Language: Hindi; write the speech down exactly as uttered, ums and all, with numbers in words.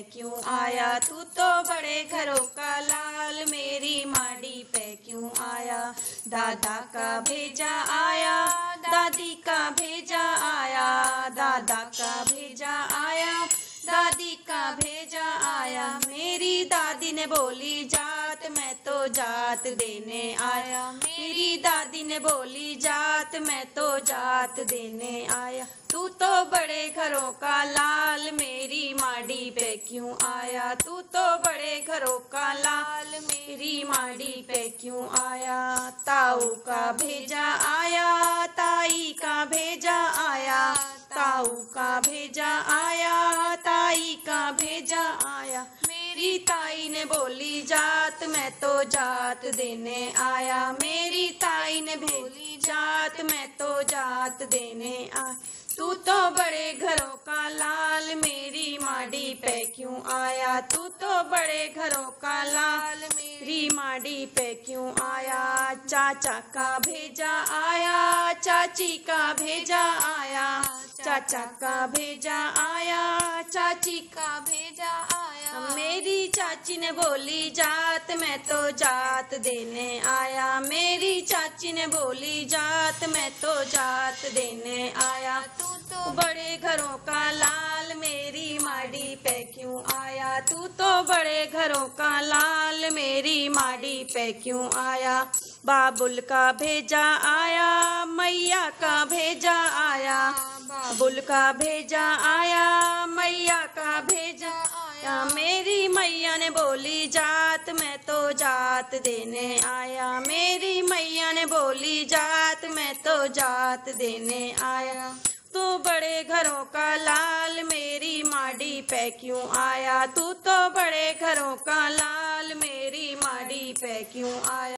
क्यों आया, तू तो बड़े घरों का लाल मेरी माड़ी पे क्यों आया। दादा का भेजा आया, दादी का भेजा आया, दादा का भेजा आया, दादी का भेजा आया। मेरी दादी ने बोली जात, मैं तो जात देने आया। मेरी दादी ने बोली जात, मैं तो जात देने आया। तू तो बड़े घरों का लाल मेरी माड़ी पे क्यों आया, तू तो बड़े घरों का लाल मेरी माड़ी पे क्यों आया। ताऊ का भेजा आया, ताई का भेजा आया, ताऊ का भेजा आया, ताई का भेजा आया। मेरी ताई ने बोली जात, मैं तो जात देने आया। मेरी ताई ने बोली जात, मैं तो जात देने आया। तू तो बड़े घरों का लाल मेरी माड़ी पे क्यों आया, तू तो बड़े घरों का लाल मेरी माड़ी पे क्यों आया। चाचा का भेजा आया, चाची का भेजा आया, चाचा का भेजा आया, चाची का भेजा आया। मेरी चाची ने बोली जात, मैं तो जात देने आया। मेरी चाची ने बोली जात, मैं तो जात देने आया। तू तो बड़े घरों का लाल मेरी माड़ी पे क्यों आया, तू तो बड़े घरों का लाल मेरी माड़ी पे क्यों आया। बाबुल का भेजा आया, मैया का भेजा आया, बाबुल का भेजा आया, मैया का भेजा आया। मेरी मैया ने बोली जात, मैं तो जात देने आया। मेरी मैया ने बोली जात, मैं तो जात देने आया। तू बड़े घरों का लाल मेरी माड़ी पे क्यों आया, तू तो बड़े घरों का लाल मेरी माड़ी पे क्यों आया।